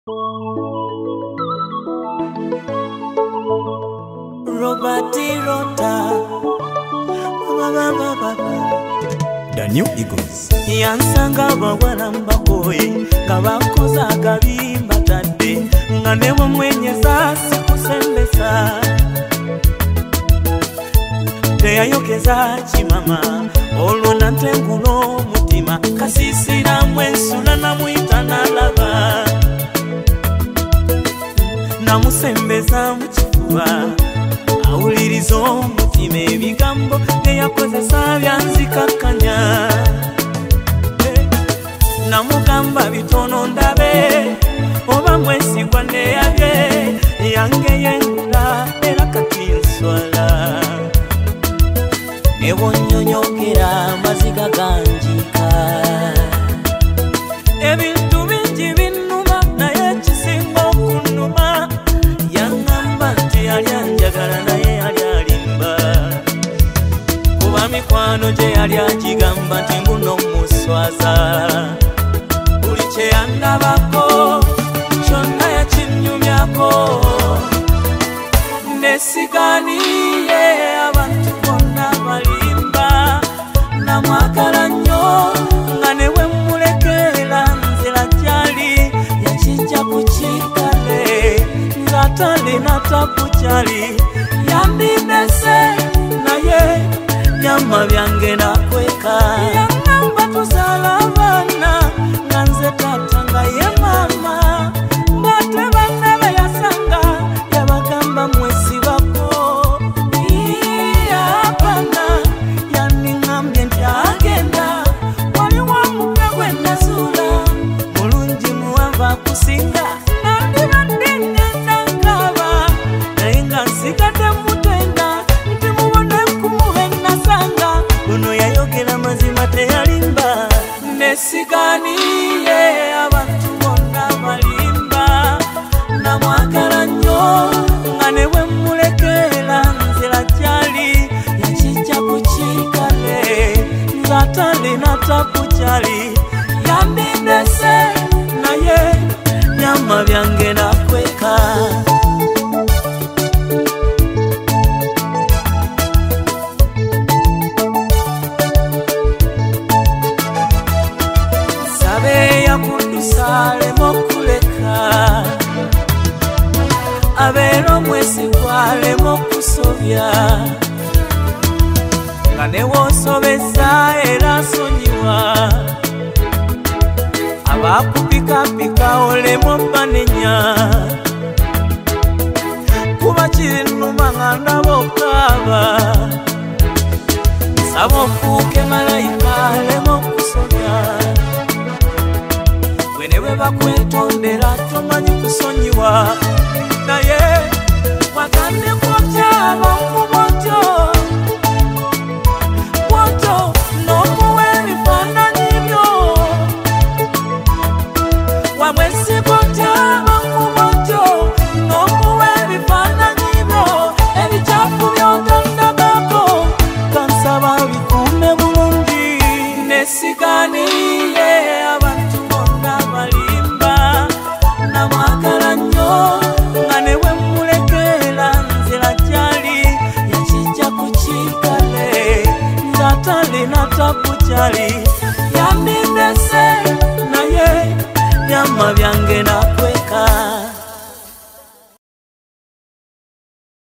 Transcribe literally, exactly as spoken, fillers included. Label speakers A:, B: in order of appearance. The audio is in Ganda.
A: Robert Rota,
B: The New Eagles.
A: yansanga bawala mbakoye kabakoza akabimba tadde nga ne bamwenyeza sikusembesa teyayogeza kimama olwo nantengulo omutima kasisiramu ensula namuyita nalaba namusembeza mu kifuba awuliriza omutima ebigambo byeyakozesa byanzikakkanya namugamba bitono ndabe oba mwesigwa neyabye yange yengula era kati nswala nebonyonyokera amaziga ganjika ebintu bingi binnuma naye ekisinga okunnuma yaŋŋamba nti yali anjagala naye yali alimba kuba mikwano gye yali agigamba nti nguno muswaza buli kye yandabako kyonna yakinnyumyako nesiganiye abantu bonna balimba namwagala nnyo nga ne bwe mulekera nzira kyali yakijja ku kikale ng'atalina takukyali yandindese naye byamma byange nakweka yaŋŋamba tuzaala abaana nga nze taata nga ye maama ng'ate banne beyasanga yabagamba mwesibako abaana yandiŋŋambye nti agenda waliwo omupya gwe nazuula mulungi muwanvu akusinga nandibadde ngenda nkaaba naye nga nsigadde mutenda nti mubone nkumuwe nasanga ono yayogera mazima teyalimba nesiganiye abantu bonna balimba namwagala nnyo nga ne bwe mulekera nzira kyali yakijja ku kikale ng'atalina takukyali yandindese naye nyama byange nakweka sabe yakuddusa alema okuleka abeera omwesigwa alema okusobya nga newoosobeza era asonyiwa abakupikapika olema obbanenya kuba kinnuma nga ndaba okaaba saba ofuuke malayika alema okusobya bwe ne bwe bakwetondera tomanyi kusonyiwa naye wagande kwotyaba mubotyo bwotyo n'omuwa ebifaananyi byo wamwesikwotyaba mubotyo n'omuwa ebifaananyi byo ebikyafu byotandagako kansaba bikuume bulungi nesiganiye abantu bonna balimba namwagala nnyo nga ne bwe mulekera nzira kyali yakijja ku kikale ng'atalina takukyali yandindese naye byamma byange naku